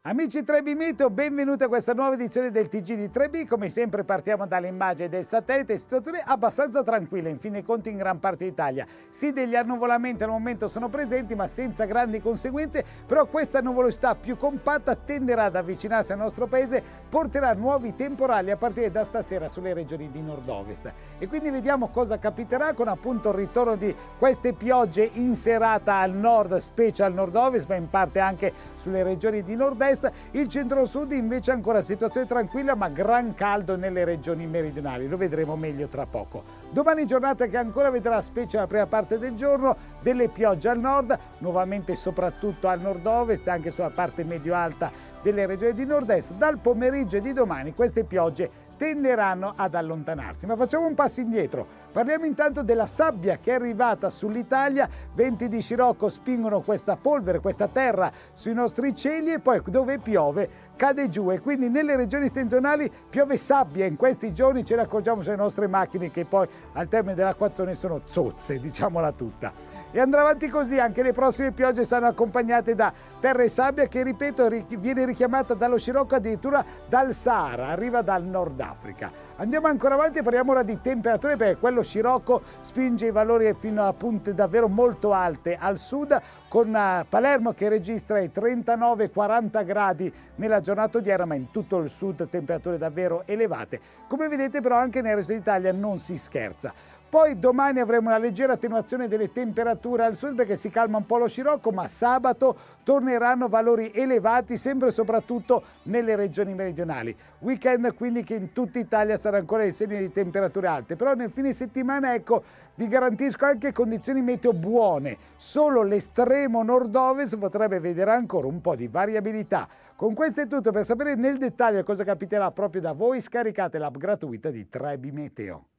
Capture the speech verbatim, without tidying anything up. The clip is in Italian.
Amici tre B Meteo, benvenuti a questa nuova edizione del T G di tre B. Come sempre partiamo dalle immagini del satellite, situazione abbastanza tranquilla, in fin dei conti in gran parte d'Italia. Sì, degli annuvolamenti al momento sono presenti, ma senza grandi conseguenze, però questa nuvolosità più compatta tenderà ad avvicinarsi al nostro paese, porterà nuovi temporali a partire da stasera sulle regioni di nord-ovest. E quindi vediamo cosa capiterà con appunto il ritorno di queste piogge in serata al nord, specie al nord-ovest, ma in parte anche sulle regioni di nord-est. Il centro-sud invece ancora situazione tranquilla, ma gran caldo nelle regioni meridionali, lo vedremo meglio tra poco. Domani giornata che ancora vedrà, specie la prima parte del giorno, delle piogge al nord, nuovamente soprattutto al nord-ovest, anche sulla parte medio-alta delle regioni di nord-est. Dal pomeriggio di domani queste piogge tenderanno ad allontanarsi. Ma facciamo un passo indietro. Parliamo intanto della sabbia che è arrivata sull'Italia. Venti di scirocco spingono questa polvere, questa terra sui nostri cieli, e poi dove piove cade giù, e quindi nelle regioni settentrionali piove sabbia. In questi giorni ce ne accorgiamo sulle nostre macchine che poi al termine dell'acquazzone sono zozze, diciamola tutta. E andrà avanti così, anche le prossime piogge saranno accompagnate da terra e sabbia che, ripeto, viene richiamata dallo scirocco addirittura dal Sahara, arriva dal Nord Africa. Andiamo ancora avanti e parliamo ora di temperature, perché quello scirocco spinge i valori fino a punte davvero molto alte al sud, con Palermo che registra i trentanove quaranta gradi nella giornata odierna, ma in tutto il sud temperature davvero elevate. Come vedete però anche nel resto d'Italia non si scherza. Poi domani avremo una leggera attenuazione delle temperature al sud perché si calma un po' lo scirocco, ma sabato torneranno valori elevati sempre e soprattutto nelle regioni meridionali. Weekend quindi che in tutta Italia sarà ancora in segno di temperature alte, però nel fine settimana, ecco, vi garantisco anche condizioni meteo buone. Solo l'estremo nord-ovest potrebbe vedere ancora un po' di variabilità. Con questo è tutto. Per sapere nel dettaglio cosa capiterà proprio da voi, scaricate l'app gratuita di tre B Meteo.